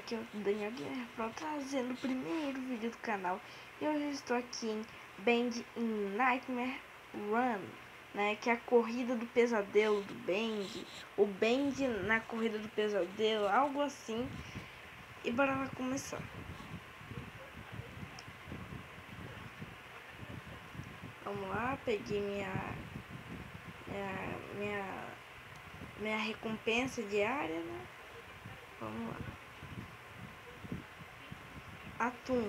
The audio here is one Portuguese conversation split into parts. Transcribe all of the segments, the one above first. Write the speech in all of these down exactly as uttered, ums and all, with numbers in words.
aqui é o Daniel Guilherme Pro, trazendo o primeiro vídeo do canal. E hoje eu estou aqui em Band in Nightmare Run, né, que é a corrida do pesadelo do Band, o Band na corrida do pesadelo, algo assim. E bora lá começar. Vamos lá, peguei minha minha minha, minha recompensa diária, né? Vamos lá. Atum.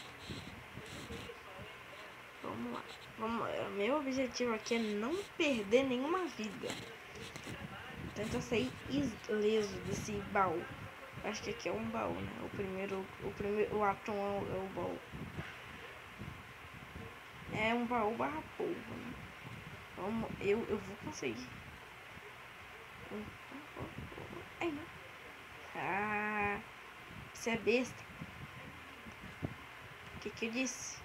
Vamos lá. Vamos, meu objetivo aqui é não perder nenhuma vida. Tenta sair ileso desse baú. Acho que aqui é um baú, né? O primeiro, o primeiro, o atum é o, é o baú. É um baú barra polvo, né? Vamos, eu, eu vou conseguir. Ai, não. Ah, você é besta. O que que eu disse?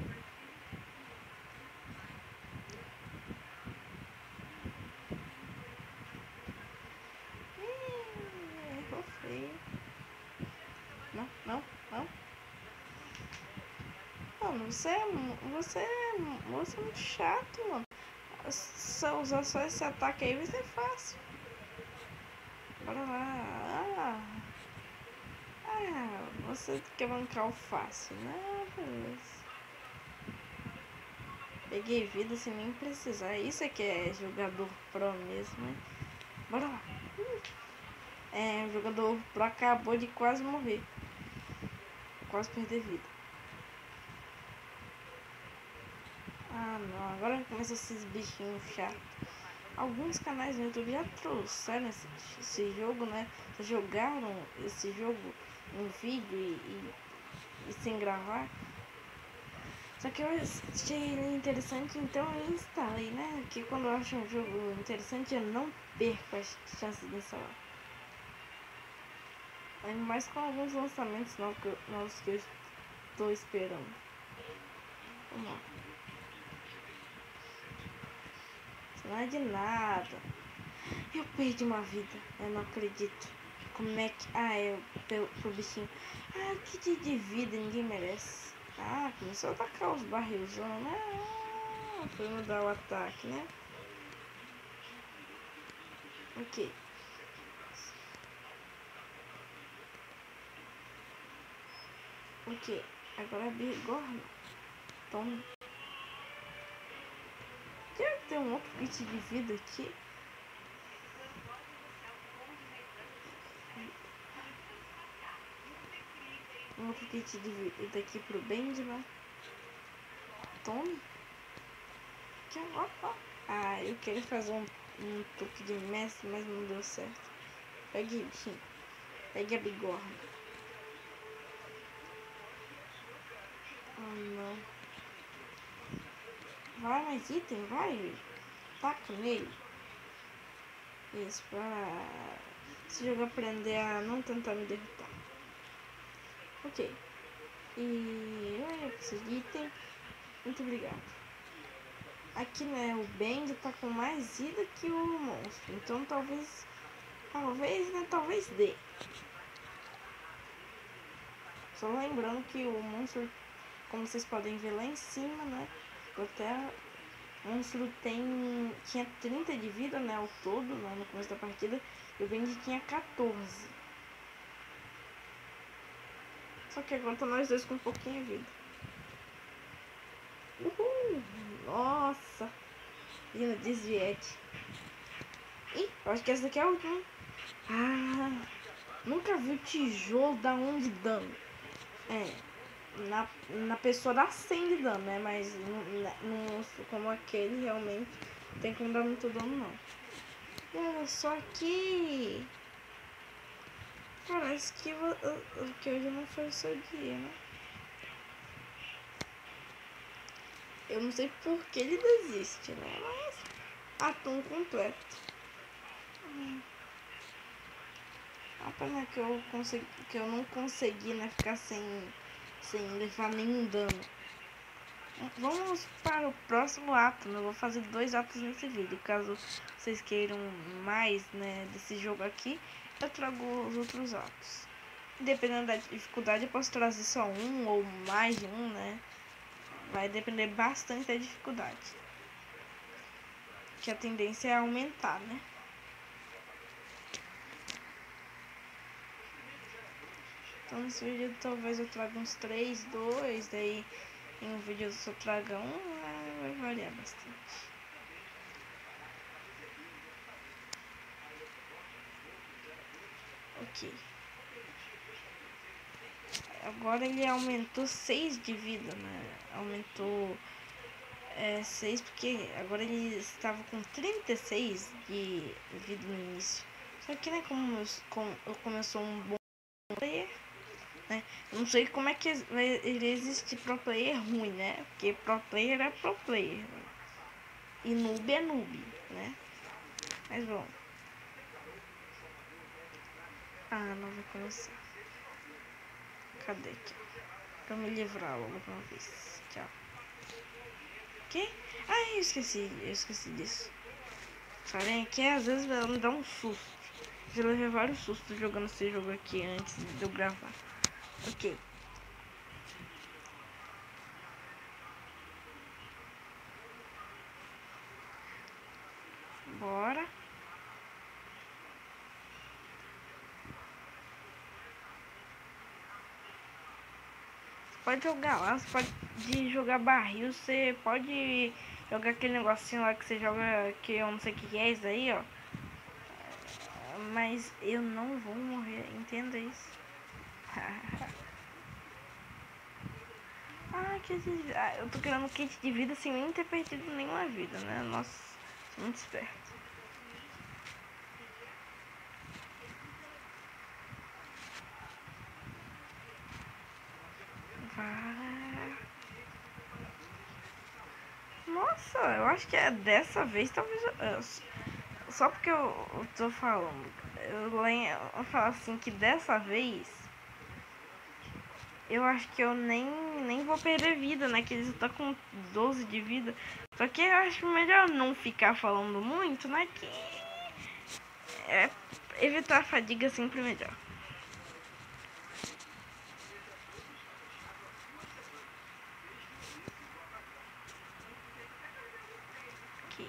Errou feio. Não, não, não. Mano, você é, você é, você é muito chato, mano. Se usar só esse ataque aí vai ser fácil. Bora lá. Ah, ah você quer bancar o fácil, né? Beleza. Peguei vida sem nem precisar. Isso aqui é jogador pro mesmo, né? Bora lá. É, o jogador pro acabou de quase morrer. Quase perder vida. Ah, não. Agora começa esses bichinhos chatos. Alguns canais no YouTube já trouxeram esse, esse jogo, né? Já jogaram esse jogo em vídeo e, e, e sem gravar. Só que eu achei ele interessante, então eu instalei, né? Que quando eu acho um jogo interessante, eu não perco as chances de instalar. Ainda mais com alguns lançamentos novos que eu, novos que eu estou esperando. Vamos lá. Isso não é de nada. Eu perdi uma vida, eu não acredito. Como é que... Ah, eu... Pro, pro bichinho. Ah, que dia de vida, ninguém merece. Ah, começou a atacar os barrilzão, né? Ah, foi mudar o ataque, né? Ok. Ok. Agora é bigorna. Toma. Deve ter um outro kit de vida aqui. Um outro kit de vida daqui pro Band, né? Tome. Aqui, ó, ó. Ah, eu queria fazer um, um truque de mestre, mas não deu certo. Pegue, bichinho. Pegue a bigorna. Oh, não. Vai mais item, vai. Taca nele. Isso, pra esse jogo aprender a não tentar me derrotar. Ok. E eu preciso de item. Muito obrigado. Aqui, né, o Band tá com mais vida que o monstro. Então talvez. Talvez, né? Talvez dê. Só lembrando que o monstro, como vocês podem ver lá em cima, né? Até o monstro tem, tinha trinta de vida, né? Ao todo, né, no começo da partida. E o Band tinha quatorze. Só que agora tá nós dois com um pouquinho de vida. Uhul! Nossa! Linda, desviete. Ih, eu acho que essa daqui é a última. Ah! Nunca vi o tijolo dar um de dano. É. Na, na pessoa dá cem de dano, né? Mas num monstro como aquele, realmente, não tem como dar muito dano, não. E olha só que... Parece que, que hoje não foi o seu dia, né? Eu não sei por que ele desiste, né? Mas atum completo. Hum. A pena que eu, consegui, que eu não consegui, né, ficar sem, sem levar nenhum dano. Vamos para o próximo ato, né? Eu vou fazer dois atos nesse vídeo. Caso vocês queiram mais, né, desse jogo aqui, eu trago os outros atos. dependendo da dificuldade, eu posso trazer só um ou mais de um, né? Vai depender bastante da dificuldade. Que a tendência é aumentar, né? Então nesse vídeo talvez eu traga uns três, dois, daí em um vídeo eu só traga um, vai variar bastante. Ok. Agora ele aumentou seis de vida, né? Aumentou é, seis porque agora ele estava com trinta e seis de vida no início. Só que, né, como eu, como eu começou um bom player, né? Eu não sei como é que ele existe pro player ruim, né? Porque pro player é pro player. Né? E noob é noob, né? Mas bom. Ah, não vai começar. Cadê aqui? Pra me livrar logo de uma vez. Tchau. Que? Ah, eu esqueci. Eu esqueci disso. Sabem que às vezes ela me dá um susto. Já levei vários sustos jogando esse jogo aqui antes de eu gravar. Ok. Bora. Pode jogar lá, você pode jogar barril, você pode jogar aquele negocinho lá que você joga, que eu não sei o que é isso aí, ó. Mas eu não vou morrer, entenda isso. Ah, que ah, eu tô querendo um kit de vida sem nem ter perdido nenhuma vida, né? Nossa, muito esperto. Vai. Nossa, eu acho que é dessa vez, talvez. Eu, só porque eu, eu tô falando, eu, eu falo assim que dessa vez eu acho que eu nem, nem vou perder vida, né? Que ele tá com doze de vida. Só que eu acho melhor não ficar falando muito, né? Que é, evitar a fadiga sempre melhor. Aqui.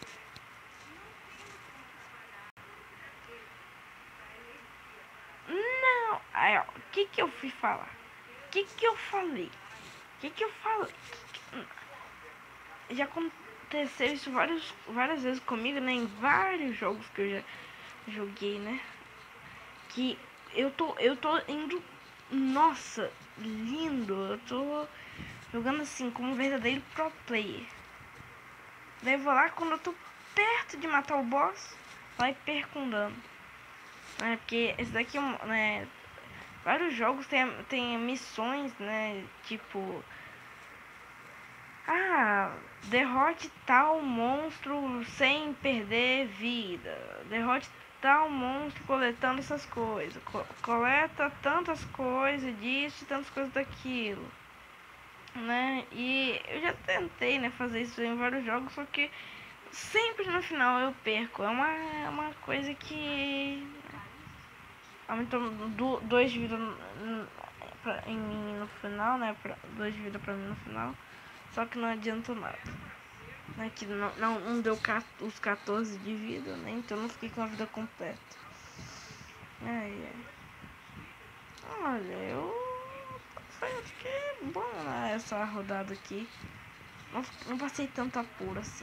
Não! Aí, ó, o que que eu fui falar? O que que eu falei? O que que eu falei? Que que... Já aconteceu isso várias, várias vezes comigo, né? Em vários jogos que eu já joguei, né? Que eu tô, eu tô indo... Nossa, lindo! Eu tô jogando assim, como um verdadeiro pro player. Daí eu vou lá, quando eu tô perto de matar o boss, vai perco um dano. É, porque esse daqui, né... Vários jogos tem, tem missões, né? Tipo... Ah, derrote tal monstro sem perder vida. Derrote tal monstro coletando essas coisas. Co coleta tantas coisas disso e tantas coisas daquilo. Né? E eu já tentei, né, fazer isso em vários jogos, só que sempre no final eu perco. É uma, é uma coisa que aumentou do, dois de vida pra, em mim no final, né? Pra, dois de vida pra mim no final. Só que não adiantou nada. Né? Que não, não, não deu os quatorze de vida, né? Então eu não fiquei com a vida completa. Ai, ai. Olha, eu... Foi, acho que é bom, né? Essa rodada aqui. Não, não passei tanto apuro assim.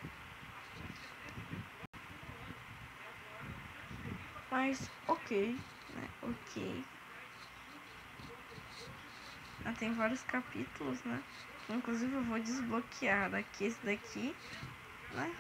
Mas, ok, né? Ok. Ah, tem vários capítulos, né? Inclusive eu vou desbloquear daqui esse daqui, né?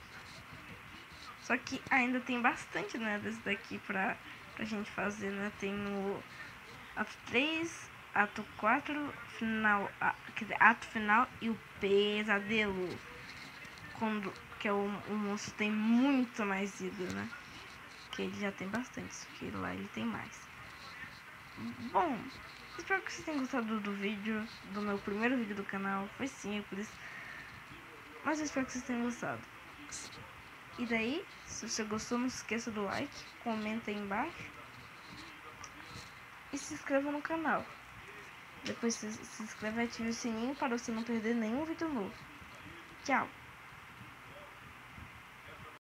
Só que ainda tem bastante, né, desse daqui pra, pra gente fazer, né? Tem o ato três, ato quatro, final, a, quer dizer, ato final e o pesadelo. Quando, que é o, o monstro tem muito mais vida, né? Que ele já tem bastante, só que lá ele tem mais. Bom, espero que vocês tenham gostado do vídeo, do meu primeiro vídeo do canal. Foi simples, mas eu espero que vocês tenham gostado. E daí, se você gostou, não se esqueça do like, comenta aí embaixo. e se inscreva no canal. Depois se, se inscreve e ative o sininho para você não perder nenhum vídeo novo. Tchau!